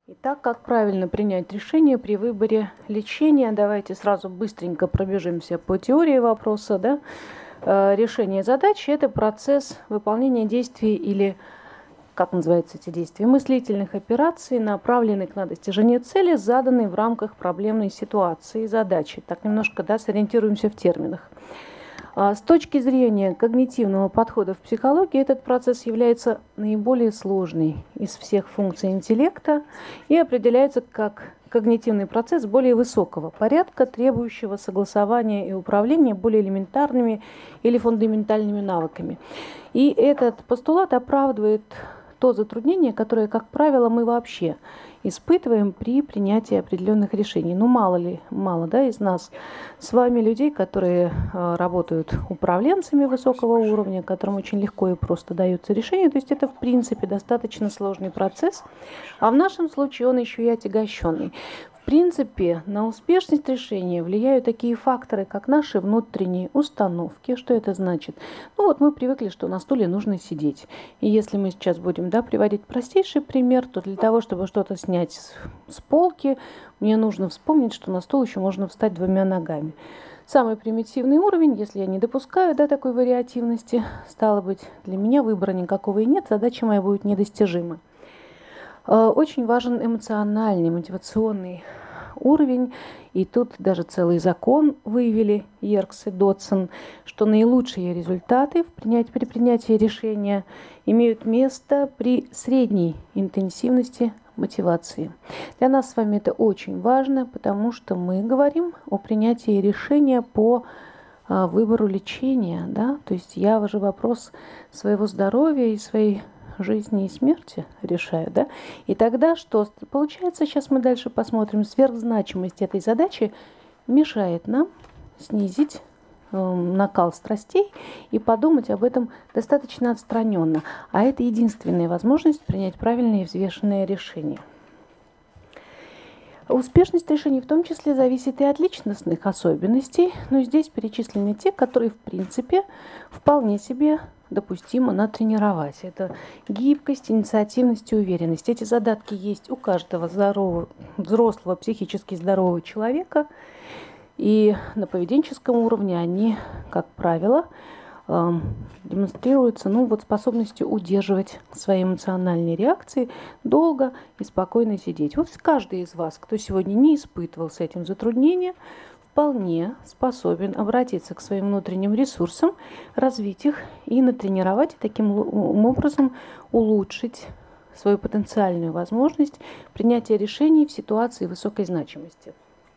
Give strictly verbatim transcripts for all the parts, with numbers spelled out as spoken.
Итак, как правильно принять решение при выборе лечения? Давайте сразу быстренько пробежимся по теории вопроса. Да? Э, Решение задачи – это процесс выполнения действий или, как называются эти действия, мыслительных операций, направленных на достижение цели, заданной в рамках проблемной ситуации и задачи. Так немножко да, сориентируемся в терминах. С точки зрения когнитивного подхода в психологии, этот процесс является наиболее сложный из всех функций интеллекта и определяется как когнитивный процесс более высокого порядка, требующего согласования и управления более элементарными или фундаментальными навыками. И этот постулат оправдывает то затруднение, которое, как правило, мы вообще испытываем при принятии определенных решений. Ну, мало ли, мало да, из нас с вами людей, которые э, работают управленцами высокого уровня, которым очень легко и просто даются решения. То есть это, в принципе, достаточно сложный процесс. А в нашем случае он еще и отягощенный. В принципе, на успешность решения влияют такие факторы, как наши внутренние установки. Что это значит? Ну вот мы привыкли, что на стуле нужно сидеть. И если мы сейчас будем да, приводить простейший пример, то для того, чтобы что-то снять с, с полки, мне нужно вспомнить, что на стул еще можно встать двумя ногами. Самый примитивный уровень, если я не допускаю да, такой вариативности, стало быть, для меня выбора никакого и нет, задача моя будет недостижима. Очень важен эмоциональный, мотивационный уровень. И тут даже целый закон выявили Йеркс и Додсон, что наилучшие результаты в принятии, при принятии решения имеют место при средней интенсивности мотивации. Для нас с вами это очень важно, потому что мы говорим о принятии решения по а, выбору лечения. Да? То есть я уже вопрос своего здоровья и своей жизни и смерти решаю, да? И тогда что получается? Сейчас мы дальше посмотрим. Сверхзначимость этой задачи мешает нам снизить э, накал страстей и подумать об этом достаточно отстраненно. А это единственная возможность принять правильное и взвешенное решение. Успешность решений в том числе зависит и от личностных особенностей, но здесь перечислены те, которые в принципе вполне себе допустимо натренировать. Это гибкость, инициативность и уверенность. Эти задатки есть у каждого здорового, взрослого, психически здорового человека. И на поведенческом уровне они, как правило, э, демонстрируются ну, вот способностью удерживать свои эмоциональные реакции, долго и спокойно сидеть. Вот каждый из вас, кто сегодня не испытывал с этим затруднения, вполне способен обратиться к своим внутренним ресурсам, развить их и натренировать, и таким образом улучшить свою потенциальную возможность принятия решений в ситуации высокой значимости.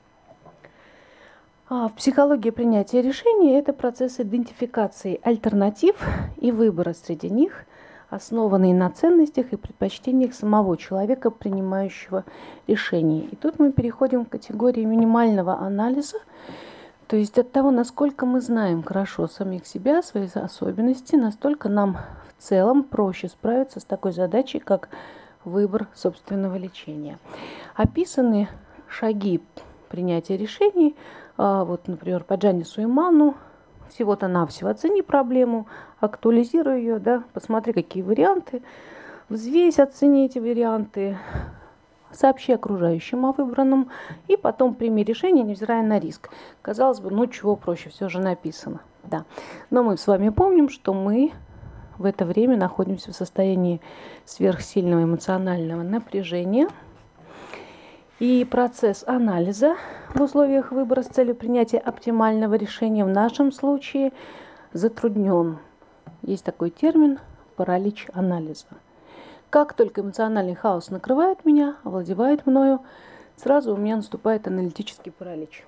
А в психологии принятия решений это процесс идентификации альтернатив и выбора среди них, основанный на ценностях и предпочтениях самого человека, принимающего решение. И тут мы переходим к категории минимального анализа, то есть от того, насколько мы знаем хорошо самих себя, свои особенности, настолько нам в целом проще справиться с такой задачей, как выбор собственного лечения. Описаны шаги принятия решений, вот, например, по Джанни Суйману. Всего-то навсего оцени проблему, актуализируй ее, да, посмотри, какие варианты, взвесь, оцени эти варианты, сообщи окружающим о выбранном и потом прими решение, невзирая на риск. Казалось бы, ну чего проще, все же написано. Да. Но мы с вами помним, что мы в это время находимся в состоянии сверхсильного эмоционального напряжения. И процесс анализа в условиях выбора с целью принятия оптимального решения в нашем случае затруднен. Есть такой термин – паралич анализа. Как только эмоциональный хаос накрывает меня, овладевает мною, сразу у меня наступает аналитический паралич.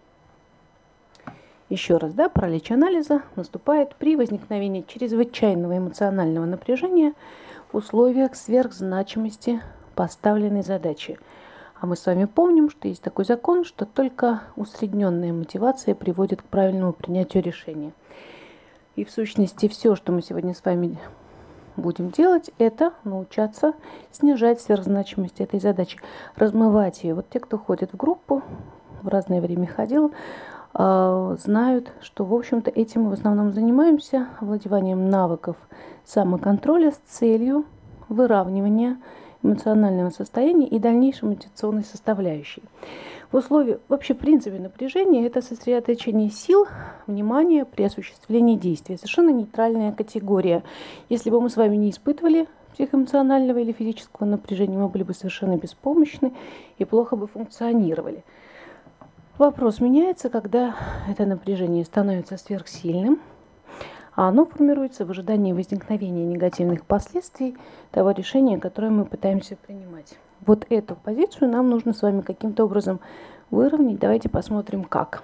Еще раз, да, паралич анализа наступает при возникновении чрезвычайного эмоционального напряжения в условиях сверхзначимости поставленной задачи. А мы с вами помним, что есть такой закон, что только усредненная мотивация приводит к правильному принятию решения. И в сущности все, что мы сегодня с вами будем делать, это научаться снижать сверхзначимость этой задачи, размывать ее. Вот те, кто ходит в группу, в разное время ходил, знают, что, в общем-то, этим мы в основном занимаемся, овладеванием навыков самоконтроля с целью выравнивания эмоционального состояния и дальнейшей мотивационной составляющей. В условиях, вообще, в принципе, напряжения это сосредоточение сил, внимания при осуществлении действия. Совершенно нейтральная категория. Если бы мы с вами не испытывали психоэмоционального или физического напряжения, мы были бы совершенно беспомощны и плохо бы функционировали. Вопрос меняется, когда это напряжение становится сверхсильным, а оно формируется в ожидании возникновения негативных последствий того решения, которое мы пытаемся принимать. Вот эту позицию нам нужно с вами каким-то образом выровнять. Давайте посмотрим, как.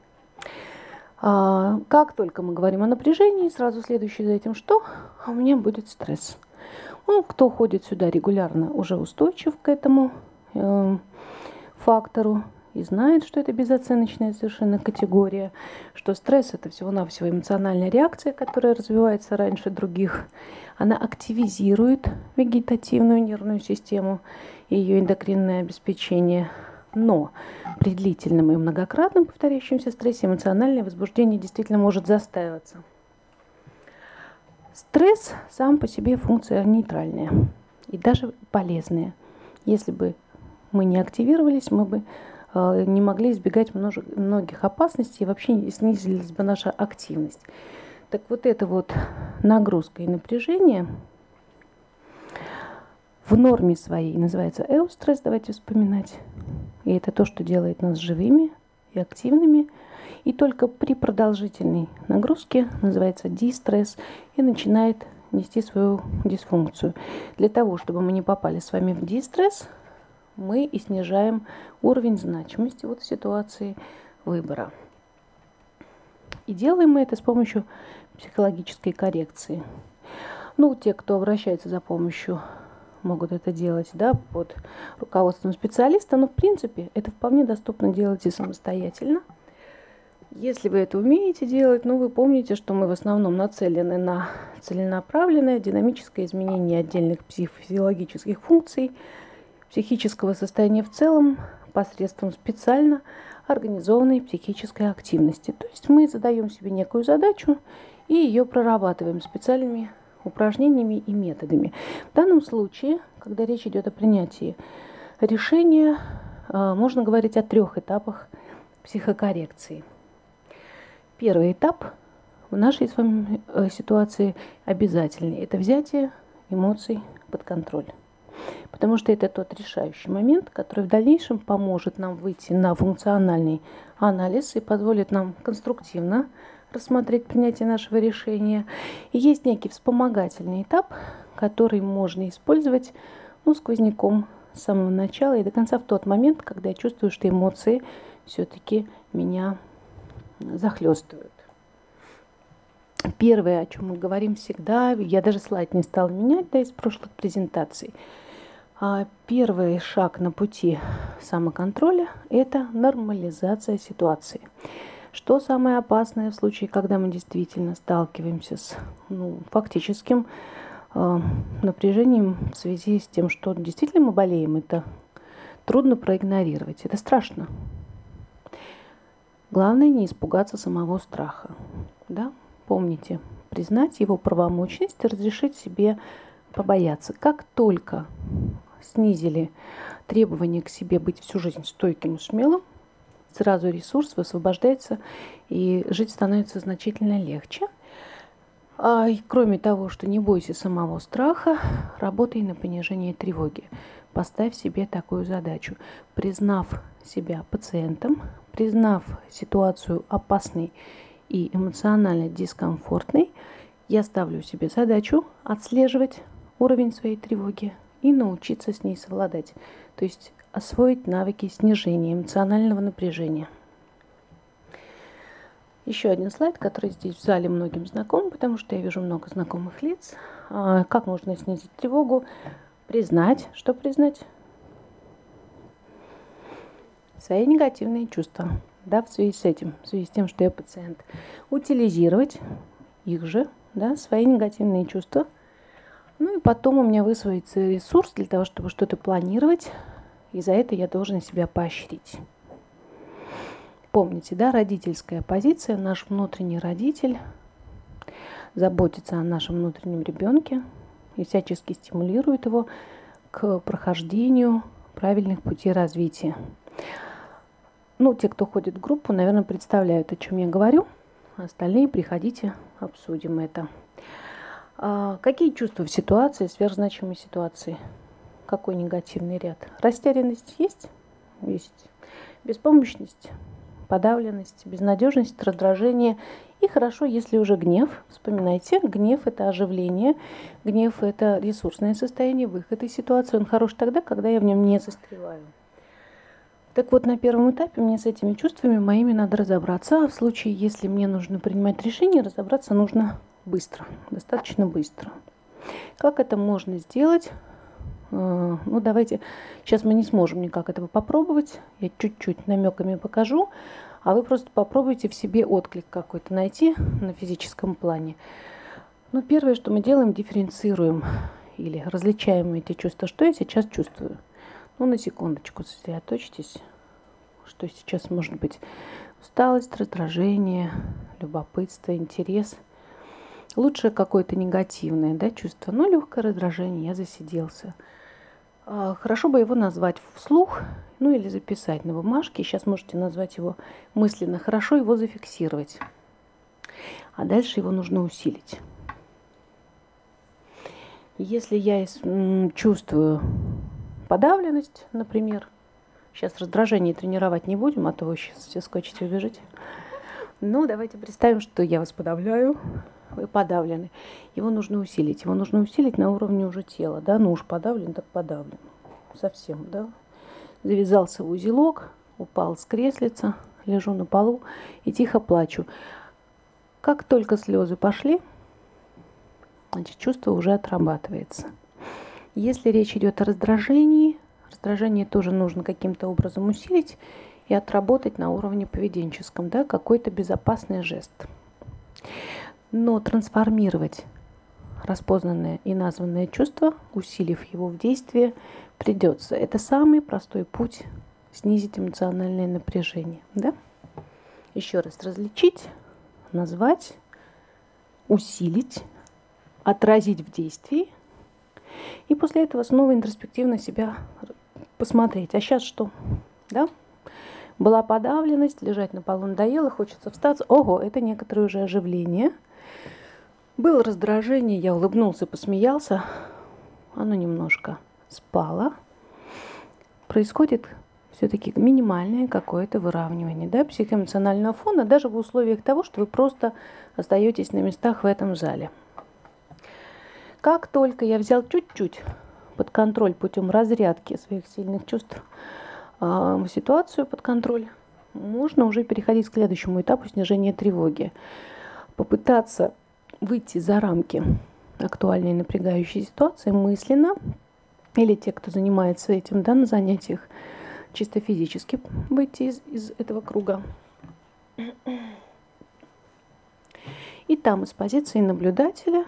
А, как только мы говорим о напряжении, сразу следующее за этим что? А у меня будет стресс. Ну, кто ходит сюда регулярно, уже устойчив к этому э, фактору и знает, что это безоценочная совершенно категория, что стресс – это всего-навсего эмоциональная реакция, которая развивается раньше других. Она активизирует вегетативную нервную систему и ее эндокринное обеспечение. Но при длительном и многократном повторяющемся стрессе эмоциональное возбуждение действительно может застаиваться. Стресс сам по себе функция нейтральная и даже полезная. Если бы мы не активировались, мы бы э, не могли избегать множество, многих опасностей и вообще снизилась бы наша активность. Так вот эта вот нагрузка и напряжение в норме своей называется эустресс, давайте вспоминать. И это то, что делает нас живыми и активными. И только при продолжительной нагрузке называется дистресс и начинает нести свою дисфункцию. Для того, чтобы мы не попали с вами в дистресс, мы и снижаем уровень значимости вот в ситуации выбора. И делаем мы это с помощью психологической коррекции. Ну, те, кто обращается за помощью, могут это делать, да, под руководством специалиста, но в принципе это вполне доступно делать и самостоятельно. Если вы это умеете делать, ну, вы помните, что мы в основном нацелены на целенаправленное динамическое изменение отдельных психофизиологических функций, психического состояния в целом посредством специально организованной психической активности. То есть мы задаем себе некую задачу и ее прорабатываем специальными упражнениями и методами. В данном случае, когда речь идет о принятии решения, можно говорить о трех этапах психокоррекции. Первый этап в нашей с вами ситуации обязательный. Это взятие эмоций под контроль. Потому что это тот решающий момент, который в дальнейшем поможет нам выйти на функциональный анализ и позволит нам конструктивно рассмотреть принятие нашего решения. И есть некий вспомогательный этап, который можно использовать, ну, сквозняком с самого начала и до конца в тот момент, когда я чувствую, что эмоции все-таки меня захлестывают. Первое, о чем мы говорим всегда, я даже слайд не стала менять, да, из прошлых презентаций. Первый шаг на пути самоконтроля – это нормализация ситуации. Что самое опасное в случае, когда мы действительно сталкиваемся с ну, фактическим э, напряжением в связи с тем, что действительно мы болеем, это трудно проигнорировать, это страшно. Главное не испугаться самого страха. Да? Помните, признать его правомочность и разрешить себе побояться. Как только снизили требования к себе быть всю жизнь стойким и смелым, сразу ресурс высвобождается и жить становится значительно легче. А, и кроме того, что не бойся самого страха, работай на понижение тревоги. Поставь себе такую задачу. Признав себя пациентом, признав ситуацию опасной и эмоционально дискомфортной, я ставлю себе задачу отслеживать уровень своей тревоги и научиться с ней совладать. То есть освоить навыки снижения эмоционального напряжения. Еще один слайд, который здесь в зале многим знаком, потому что я вижу много знакомых лиц. Как можно снизить тревогу? Признать. Что признать? Свои негативные чувства. Да, в связи с этим, в связи с тем, что я пациент. Утилизировать их же, да, свои негативные чувства. Ну и потом у меня высвоится ресурс для того, чтобы что-то планировать. И за это я должен себя поощрить. Помните, да, родительская позиция, наш внутренний родитель заботится о нашем внутреннем ребенке и всячески стимулирует его к прохождению правильных путей развития. Ну, те, кто ходит в группу, наверное, представляют, о чем я говорю. Остальные приходите, обсудим это. А какие чувства в ситуации, сверхзначимой ситуации? Какой негативный ряд? Растерянность есть? Есть. Беспомощность, подавленность, безнадежность, раздражение. И хорошо, если уже гнев. Вспоминайте, гнев – это оживление, гнев – это ресурсное состояние, выход из ситуации. Он хорош тогда, когда я в нем не застреваю. Так вот, на первом этапе мне с этими чувствами моими надо разобраться. А в случае, если мне нужно принимать решение, разобраться нужно быстро, достаточно быстро. Как это можно сделать? Ну, давайте, сейчас мы не сможем никак этого попробовать. Я чуть-чуть намеками покажу, а вы просто попробуйте в себе отклик какой-то найти на физическом плане. Ну, первое, что мы делаем, дифференцируем или различаем эти чувства. Что я сейчас чувствую? Ну, на секундочку сосредоточьтесь, что сейчас может быть усталость, раздражение, любопытство, интерес. Лучше какое-то негативное, да, чувство, но легкое раздражение, я засиделся. Хорошо бы его назвать вслух, ну или записать на бумажке. Сейчас можете назвать его мысленно. Хорошо его зафиксировать. А дальше его нужно усилить. Если я чувствую подавленность, например, сейчас раздражение тренировать не будем, а то вы сейчас все скочите и убежите. Ну, давайте представим, что я вас подавляю, вы подавлены. Его нужно усилить. Его нужно усилить на уровне уже тела. Да? Ну уж подавлен, так подавлен. Совсем, да? Завязался в узелок, упал с креслица, лежу на полу и тихо плачу. Как только слезы пошли, значит, чувство уже отрабатывается. Если речь идет о раздражении, раздражение тоже нужно каким-то образом усилить и отработать на уровне поведенческом, да, какой-то безопасный жест. Но трансформировать распознанное и названное чувство, усилив его в действии, придется. Это самый простой путь снизить эмоциональное напряжение. Да? Еще раз, различить, назвать, усилить, отразить в действии. И после этого снова интроспективно себя посмотреть. А сейчас что? Да? Была подавленность, лежать на полу надоело, хочется встать. Ого, это некоторое уже оживление. Было раздражение, я улыбнулся, посмеялся. Оно немножко спало. Происходит все-таки минимальное какое-то выравнивание, да, психоэмоционального фона, даже в условиях того, что вы просто остаетесь на местах в этом зале. Как только я взял чуть-чуть под контроль путем разрядки своих сильных чувств, э, ситуацию под контроль, можно уже переходить к следующему этапу снижения тревоги. Попытаться выйти за рамки актуальной напрягающей ситуации мысленно, или те, кто занимается этим, да, на занятиях, чисто физически выйти из, из этого круга. И там из позиции наблюдателя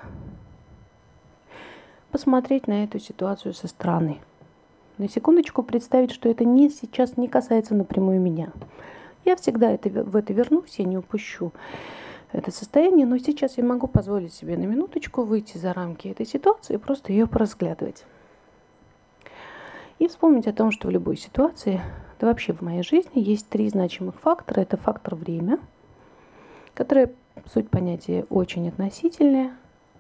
посмотреть на эту ситуацию со стороны. На секундочку представить, что это не, сейчас не касается напрямую меня. Я всегда это, в это вернусь, я не упущу это состояние, но сейчас я могу позволить себе на минуточку выйти за рамки этой ситуации и просто ее поразглядывать. И вспомнить о том, что в любой ситуации, да вообще в моей жизни, есть три значимых фактора. Это фактор время, которое, суть понятия, очень относительное.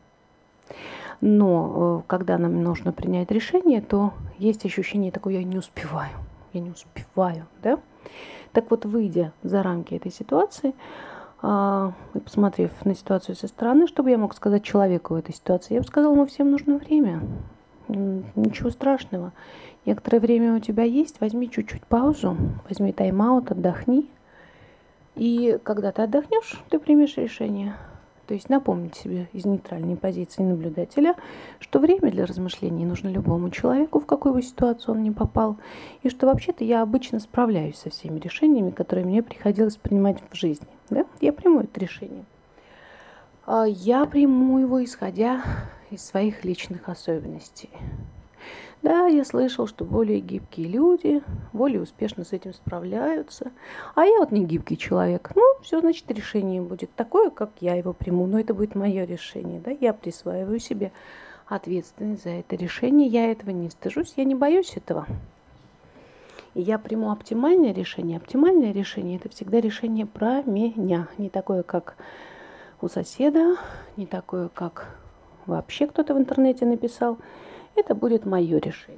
Но когда нам нужно принять решение, то есть ощущение такое: я не успеваю, я не успеваю, да? Так вот, выйдя за рамки этой ситуации и посмотрев на ситуацию со стороны, что бы я мог сказать человеку в этой ситуации? Я бы сказала, ему всем нужно время. Ничего страшного. Некоторое время у тебя есть, возьми чуть-чуть паузу, возьми тайм-аут, отдохни. И когда ты отдохнешь, ты примешь решение. То есть напомнить себе из нейтральной позиции наблюдателя, что время для размышлений нужно любому человеку, в какую бы ситуацию он ни попал, и что вообще-то я обычно справляюсь со всеми решениями, которые мне приходилось принимать в жизни. Да? Я приму это решение. Я приму его, исходя из своих личных особенностей. Да, я слышал, что более гибкие люди более успешно с этим справляются. А я вот не гибкий человек. Ну, все, значит, решение будет такое, как я его приму. Но это будет мое решение. Да? Я присваиваю себе ответственность за это решение. Я этого не стыжусь, я не боюсь этого. И я приму оптимальное решение. Оптимальное решение – это всегда решение про меня. Не такое, как у соседа, не такое, как вообще кто-то в интернете написал. Это будет мое решение.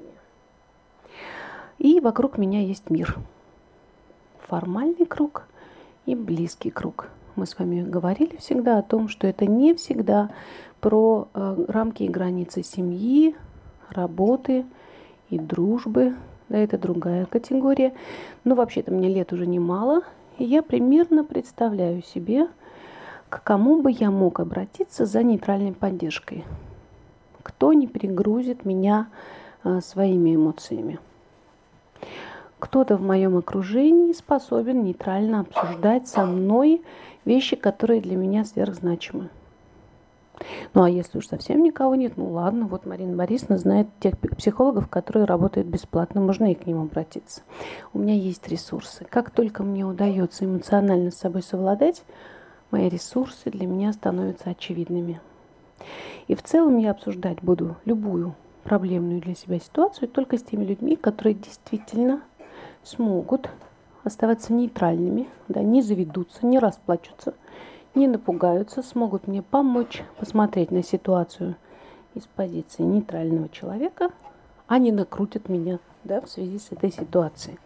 И вокруг меня есть мир. Формальный круг и близкий круг. Мы с вами говорили всегда о том, что это не всегда про э, рамки и границы семьи, работы и дружбы. Да, это другая категория. Но вообще-то мне лет уже немало, и я примерно представляю себе, к кому бы я мог обратиться за нейтральной поддержкой. Кто не перегрузит меня а, своими эмоциями. Кто-то в моем окружении способен нейтрально обсуждать со мной вещи, которые для меня сверхзначимы. Ну, а если уж совсем никого нет, ну ладно, вот Марина Борисовна знает тех психологов, которые работают бесплатно, можно и к ним обратиться. У меня есть ресурсы. Как только мне удается эмоционально с собой совладать, мои ресурсы для меня становятся очевидными. И в целом я обсуждать буду любую проблемную для себя ситуацию только с теми людьми, которые действительно смогут оставаться нейтральными, да, не заведутся, не расплачутся, не напугаются, смогут мне помочь посмотреть на ситуацию из позиции нейтрального человека, а не накрутят меня, да, в связи с этой ситуацией.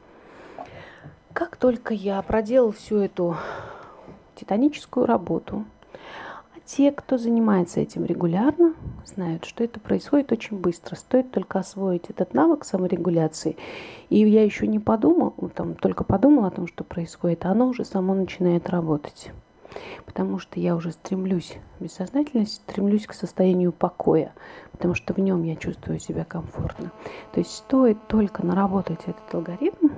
Как только я проделал всю эту титаническую работу, а те, кто занимается этим регулярно, знают, что это происходит очень быстро. Стоит только освоить этот навык саморегуляции. И я еще не подумал, там, только подумал о том, что происходит, а оно уже само начинает работать. Потому что я уже стремлюсь, бессознательность, стремлюсь к состоянию покоя, потому что в нем я чувствую себя комфортно. То есть стоит только наработать этот алгоритм,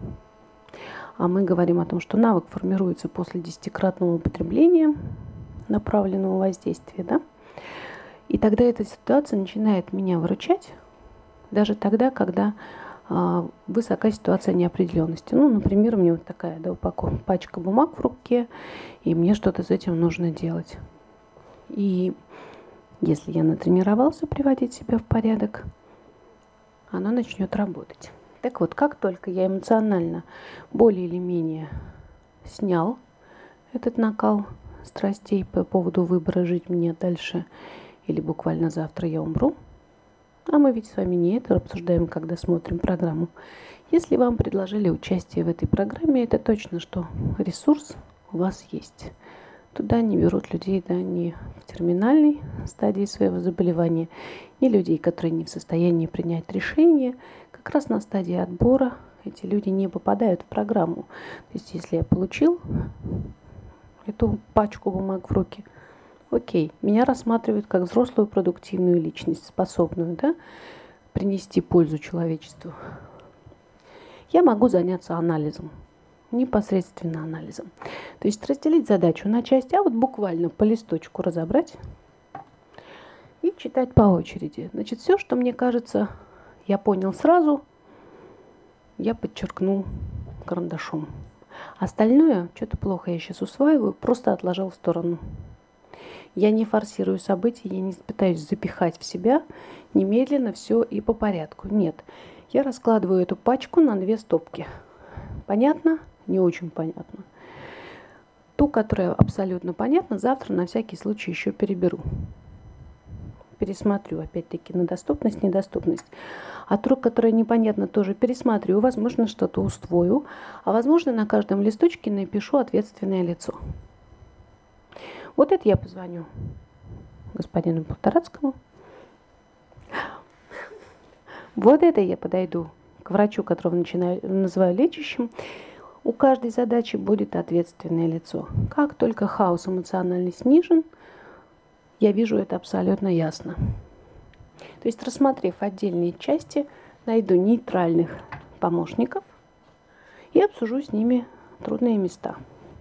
а мы говорим о том, что навык формируется после десятикратного употребления направленного воздействия, да? И тогда эта ситуация начинает меня выручать, даже тогда, когда а, высока ситуация неопределенности. Ну, например, у меня вот такая, да, упаковка, пачка бумаг в руке, и мне что-то с этим нужно делать. И если я натренировался приводить себя в порядок, оно начнет работать. Так вот, как только я эмоционально более или менее снял этот накал страстей по поводу выбора, жить мне дальше или буквально завтра я умру, а мы ведь с вами не это обсуждаем, когда смотрим программу. Если вам предложили участие в этой программе, это точно, что ресурс у вас есть. Туда не берут людей, да, не в терминальной стадии своего заболевания, ни людей, которые не в состоянии принять решение. Как раз на стадии отбора эти люди не попадают в программу. То есть, если я получил эту пачку бумаг в руки, окей, меня рассматривают как взрослую продуктивную личность, способную, да, принести пользу человечеству. Я могу заняться анализом, непосредственно анализом. То есть разделить задачу на части, а вот буквально по листочку разобрать и читать по очереди. Значит, все, что мне кажется, я понял сразу, я подчеркнул карандашом. Остальное, что-то плохо я сейчас усваиваю, просто отложил в сторону. Я не форсирую события, я не пытаюсь запихать в себя немедленно все и по порядку. Нет, я раскладываю эту пачку на две стопки. Понятно? Не очень понятно. Ту, которая абсолютно понятна, завтра на всякий случай еще переберу. Пересмотрю, опять-таки, на доступность, недоступность. А ту, которая непонятна, тоже пересмотрю. Возможно, что-то усвою, а возможно, на каждом листочке напишу ответственное лицо. Вот это я позвоню господину Полторацкому. Вот это я подойду к врачу, которого начинаю, называю лечащим. У каждой задачи будет ответственное лицо. Как только хаос эмоциональный снижен, я вижу это абсолютно ясно. То есть, рассмотрев отдельные части, найду нейтральных помощников и обсужу с ними трудные места.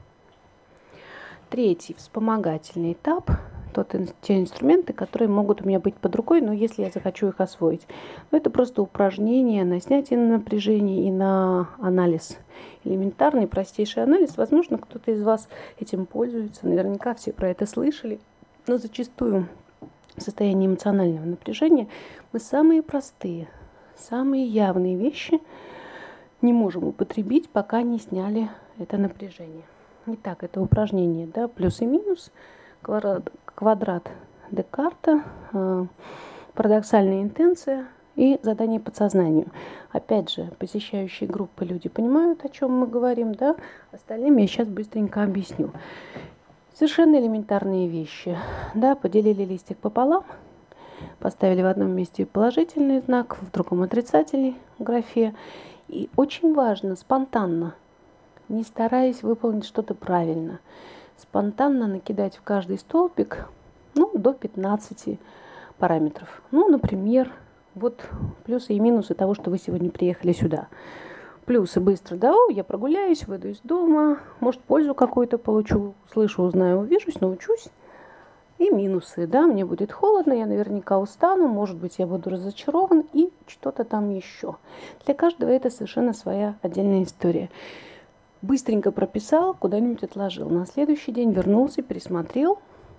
Третий вспомогательный этап – тот, те инструменты, которые могут у меня быть под рукой, но если я захочу их освоить. Но это просто упражнение на снятие напряжения и на анализ. Элементарный, простейший анализ. Возможно, кто-то из вас этим пользуется. Наверняка все про это слышали. Но зачастую состоянии эмоционального напряжения, мы самые простые, самые явные вещи не можем употребить, пока не сняли это напряжение. Итак, это упражнение, да, плюс и минус, квадрат, квадрат Декарта, э, парадоксальная интенция и задание подсознанию. Опять же, посещающие группы люди понимают, о чем мы говорим, да, остальным я сейчас быстренько объясню. Совершенно элементарные вещи. Да, поделили листик пополам, поставили в одном месте положительный знак, в другом отрицательный в графе. И очень важно спонтанно, не стараясь выполнить что-то правильно, спонтанно накидать в каждый столбик, ну, до пятнадцати параметров. Ну, например, вот плюсы и минусы того, что вы сегодня приехали сюда. Плюсы быстро, да, я прогуляюсь, выйду из дома, может, пользу какую-то получу, слышу, узнаю, увижусь, научусь. И минусы, да, мне будет холодно, я наверняка устану, может быть, я буду разочарован и что-то там еще. Для каждого это совершенно своя отдельная история. Быстренько прописал, куда-нибудь отложил. На следующий день вернулся, пересмотрел,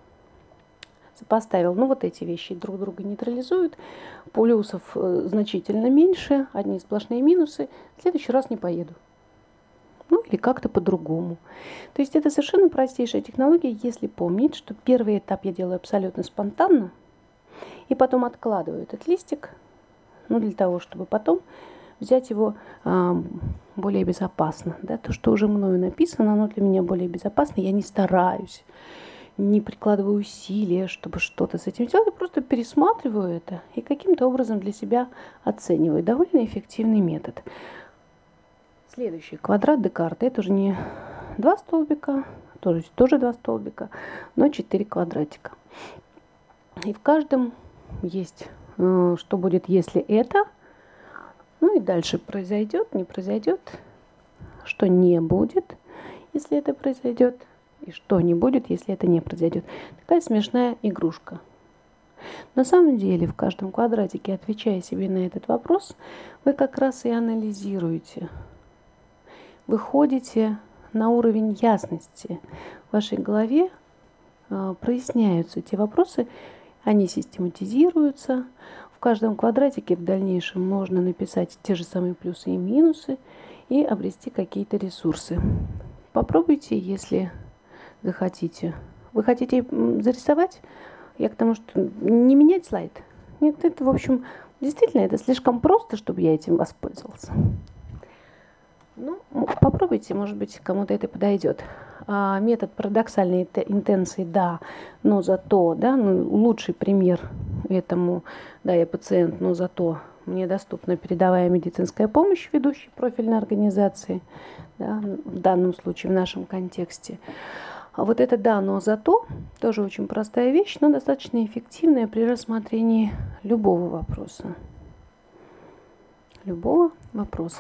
сопоставил. Ну, вот эти вещи друг друга нейтрализуют. Плюсов э, значительно меньше, одни сплошные минусы. В следующий раз не поеду. Ну, или как-то по-другому. То есть это совершенно простейшая технология, если помнить, что первый этап я делаю абсолютно спонтанно, и потом откладываю этот листик, ну, для того, чтобы потом взять его э, более безопасно. Да? То, что уже мною написано, оно для меня более безопасно. Я не стараюсь, не прикладываю усилия, чтобы что-то с этим сделать. Я просто пересматриваю это и каким-то образом для себя оцениваю. Довольно эффективный метод. Следующий квадрат Декарта. Это уже не два столбика, тоже, тоже два столбика, но четыре квадратика. И в каждом есть, э, что будет, если это. Ну и дальше произойдет, не произойдет, что не будет, если это произойдет, и что не будет, если это не произойдет. Такая смешная игрушка. На самом деле в каждом квадратике, отвечая себе на этот вопрос, вы как раз и анализируете. Выходите на уровень ясности. В вашей голове э, проясняются эти вопросы, они систематизируются. В каждом квадратике в дальнейшем можно написать те же самые плюсы и минусы и обрести какие-то ресурсы. Попробуйте, если захотите. Вы хотите зарисовать? Я к тому, что не менять слайд. Нет, это, в общем, действительно, это слишком просто, чтобы я этим воспользовался. Ну, попробуйте, может быть, кому-то это подойдет. А, метод парадоксальной интенции, да, но зато, да, ну, лучший пример этому, да, я пациент, но зато мне доступна передовая медицинская помощь ведущей профильной организации, да, в данном случае, в нашем контексте. А вот это да, но зато тоже очень простая вещь, но достаточно эффективная при рассмотрении любого вопроса. Любого вопроса.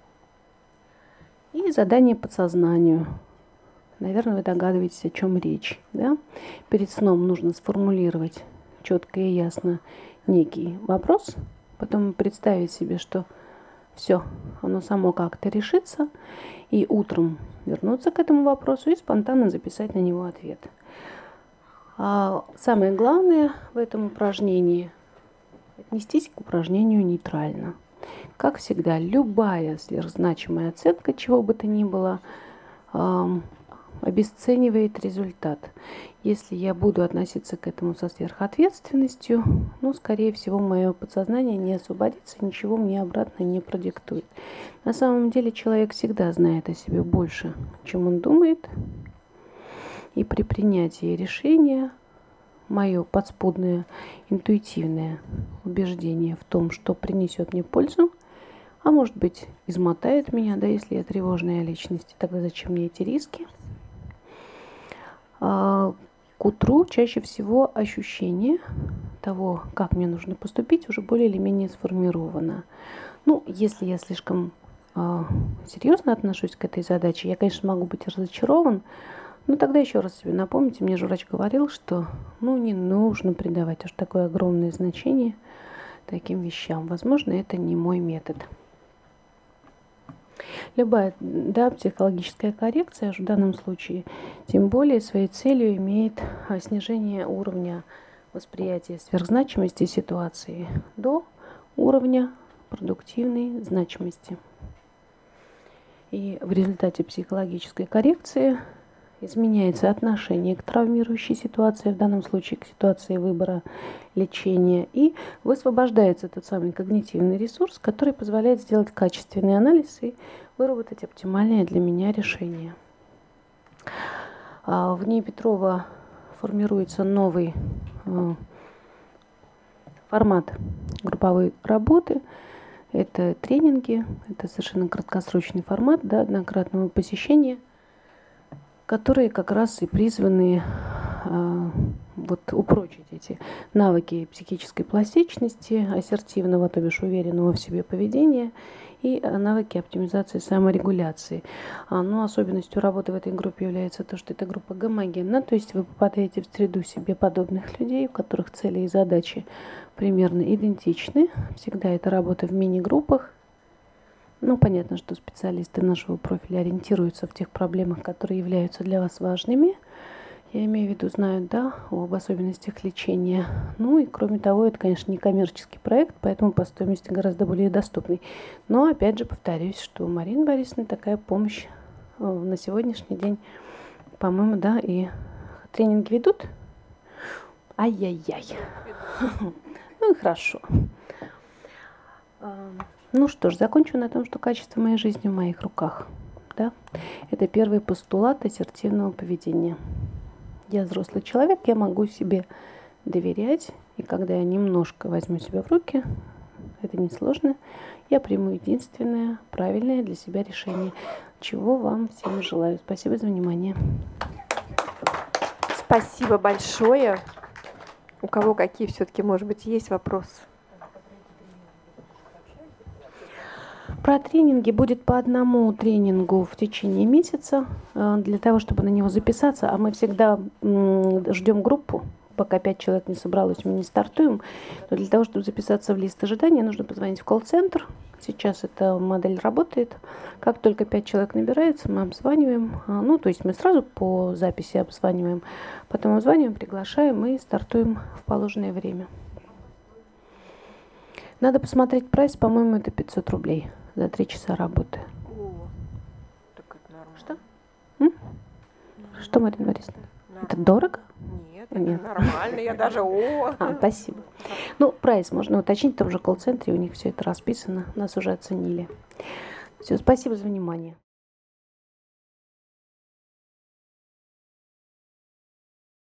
И задание подсознанию. Наверное, вы догадываетесь, о чем речь. Да? Перед сном нужно сформулировать четко и ясно некий вопрос, потом представить себе, что все, оно само как-то решится, и утром вернуться к этому вопросу и спонтанно записать на него ответ. А самое главное в этом упражнении – отнестись к упражнению нейтрально. Как всегда, любая сверхзначимая оценка, чего бы то ни было, э, обесценивает результат. Если я буду относиться к этому со сверхответственностью, ну, скорее всего, мое подсознание не освободится, ничего мне обратно не продиктует. На самом деле человек всегда знает о себе больше, чем он думает. И при принятии решения мое подспудное интуитивное убеждение в том, что принесет мне пользу, а может быть, измотает меня, да, если я тревожная личность, тогда зачем мне эти риски? А к утру чаще всего ощущение того, как мне нужно поступить, уже более или менее сформировано. Ну, если я слишком а, серьезно отношусь к этой задаче, я, конечно, могу быть разочарован, но тогда еще раз себе напомните, мне же врач говорил, что ну, не нужно придавать уж такое огромное значение таким вещам. Возможно, это не мой метод. Любая, да, психологическая коррекция в данном случае, тем более своей целью имеет снижение уровня восприятия сверхзначимости ситуации до уровня продуктивной значимости. И в результате психологической коррекции изменяется отношение к травмирующей ситуации, в данном случае к ситуации выбора лечения, и высвобождается тот самый когнитивный ресурс, который позволяет сделать качественный анализ и выработать оптимальное для меня решение. В НИИ Петрова формируется новый формат групповой работы. Это тренинги, это совершенно краткосрочный формат, да, однократного посещения, которые как раз и призваны э, вот, упрочить эти навыки психической пластичности, ассертивного, то бишь уверенного в себе поведения, и навыки оптимизации саморегуляции. А, ну, особенностью работы в этой группе является то, что эта группа гомогенна, то есть вы попадаете в среду себе подобных людей, у которых цели и задачи примерно идентичны. Всегда это работа в мини-группах. Ну, понятно, что специалисты нашего профиля ориентируются в тех проблемах, которые являются для вас важными. Я имею в виду, знают, да, об особенностях лечения. Ну и кроме того, это, конечно, не коммерческий проект, поэтому по стоимости гораздо более доступный. Но, опять же, повторюсь, что у Марины Борисовны такая помощь на сегодняшний день, по-моему, да, и тренинги ведут. Ай-яй-яй. Ну и хорошо. Ну что ж, закончу на том, что качество моей жизни в моих руках. Да? Это первый постулат ассертивного поведения. Я взрослый человек, я могу себе доверять, и когда я немножко возьму себя в руки, это несложно, я приму единственное правильное для себя решение, чего вам всем желаю. Спасибо за внимание. Спасибо большое. У кого какие все-таки, может быть, есть вопросы? Про тренинги будет по одному тренингу в течение месяца, для того, чтобы на него записаться, а мы всегда ждем группу, пока пять человек не собралось, мы не стартуем. Но для того, чтобы записаться в лист ожидания, нужно позвонить в колл-центр. Сейчас эта модель работает. Как только пять человек набирается, мы обзваниваем. Ну, то есть мы сразу по записи обзваниваем, потом обзваниваем, приглашаем и стартуем в положенное время. Надо посмотреть прайс, по-моему, это пятьсот рублей за три часа работы. О, так это нормально. Что? М? Что, Марина Борисовна? Это дорого? Нет, это Нет. нормально, я даже о. А, спасибо. Ну, прайс можно уточнить, в том же колл-центре у них все это расписано, нас уже оценили. Все, спасибо за внимание.